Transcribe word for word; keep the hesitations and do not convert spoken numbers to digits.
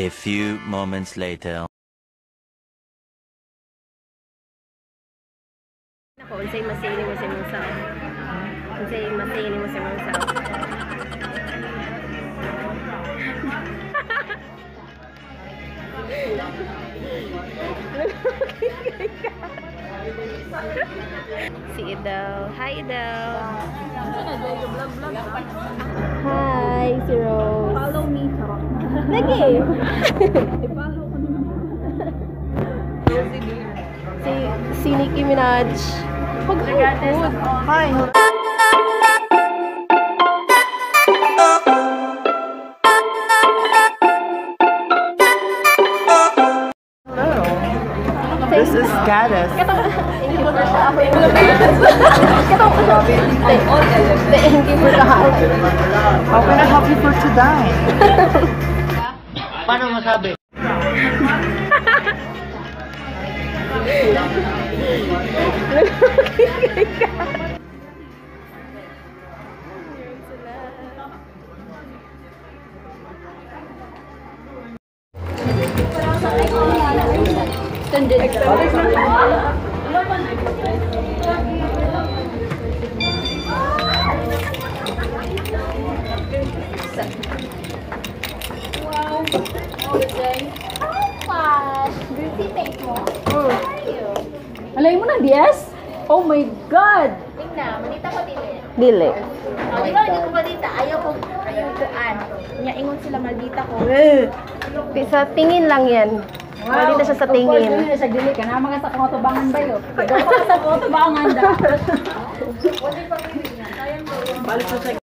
A few moments later. Ako, unsay masini mo sa imong sao? Unsay masini mo sa imong sao? Si Idel. Hi, Idel. Hi, si Rose. Follow me, Charot. Lagi. I-follow ko naman. Si, si Nicki Minaj. Pag-hukod. Hi. This is Gaddis. Thank you for the Thank you for the How can I help you for today? Paano masabi? Wow. Oh, Jay. Oh, gosh. Beauty face mo. How are you? Alay mo na, Diaz? Oh my God! Tingnan, manita ko dili. Dili. Oh, di ba, hindi ko malita. Ayaw ko, ayaw ko an. Nya, ingon sila maldita ko. Sa tingin lang yan. Wali na siya sa tingin. Of course, dili ka na. Mga sa kumotubangan ba yun? Ikaw pa sa kumotubangan da. Balik sa